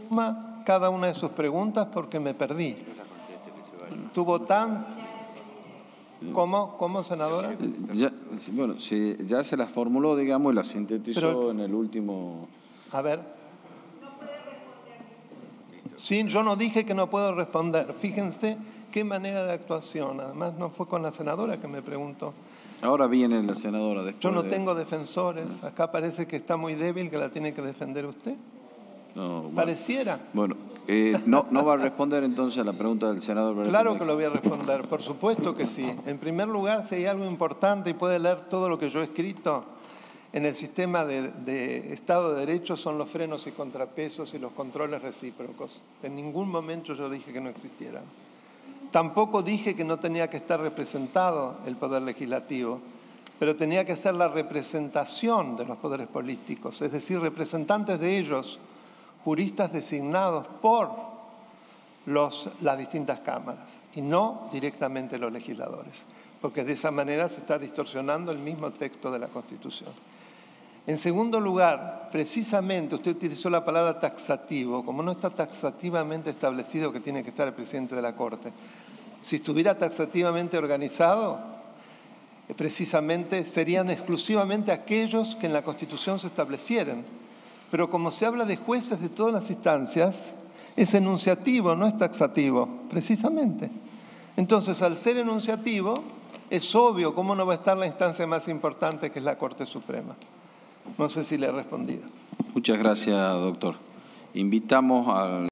cada una de sus preguntas porque me perdí. Tuvo tan... ¿Cómo, senadora? Bueno, si ya se las formuló, digamos, y las sintetizó en el último... A ver. Sí, yo no dije que no puedo responder. Fíjense qué manera de actuación. Además, no fue con la senadora que me preguntó. Ahora viene la senadora después. Yo no tengo defensores. Acá parece que está muy débil, que la tiene que defender usted. No, bueno. Pareciera. Bueno, no va a responder entonces a la pregunta del senador. Claro que lo voy a responder, por supuesto que sí. En primer lugar, si hay algo importante y puede leer todo lo que yo he escrito en el sistema de Estado de Derecho, son los frenos y contrapesos y los controles recíprocos. En ningún momento yo dije que no existieran. Tampoco dije que no tenía que estar representado el Poder Legislativo, pero tenía que ser la representación de los poderes políticos, es decir, representantes de ellos, juristas designados por las distintas cámaras y no directamente los legisladores, porque de esa manera se está distorsionando el mismo texto de la Constitución. En segundo lugar, precisamente usted utilizó la palabra taxativo, como no está taxativamente establecido que tiene que estar el presidente de la Corte. Si estuviera taxativamente organizado, precisamente serían exclusivamente aquellos que en la Constitución se establecieran. Pero como se habla de jueces de todas las instancias, es enunciativo, no es taxativo, precisamente. Entonces, al ser enunciativo, es obvio cómo no va a estar la instancia más importante, que es la Corte Suprema. No sé si le he respondido. Muchas gracias, doctor. Invitamos al...